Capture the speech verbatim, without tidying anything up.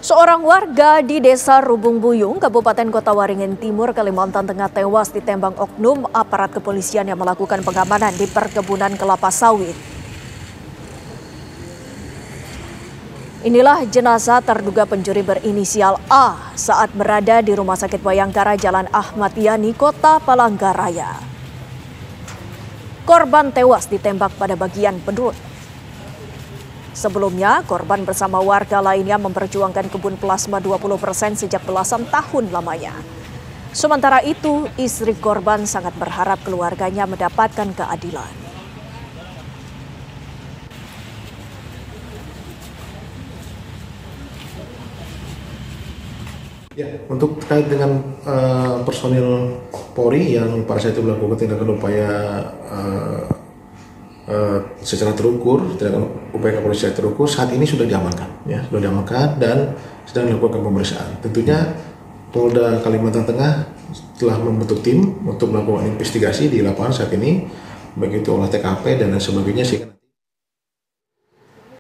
Seorang warga di Desa Rubung Buyung, Kabupaten Kota Waringin Timur, Kalimantan Tengah tewas ditembak oknum aparat kepolisian yang melakukan pengamanan di perkebunan kelapa sawit. Inilah jenazah terduga pencuri berinisial A saat berada di Rumah Sakit Bayangkara Jalan Ahmad Yani, Kota Palangkaraya. Korban tewas ditembak pada bagian perut. Sebelumnya, korban bersama warga lainnya memperjuangkan kebun plasma dua puluh persen sejak belasan tahun lamanya. Sementara itu, istri korban sangat berharap keluarganya mendapatkan keadilan. Ya, untuk terkait dengan uh, personil Polri yang pada saat itu melakukan tindakan upaya uh, uh, secara terukur, tindakan upaya kepolisian terukur, saat ini sudah diamankan, ya, sudah diamankan dan sedang dilakukan pemeriksaan. Tentunya Polda Kalimantan Tengah telah membentuk tim untuk melakukan investigasi di lapangan saat ini, baik itu olah T K P dan lain sebagainya.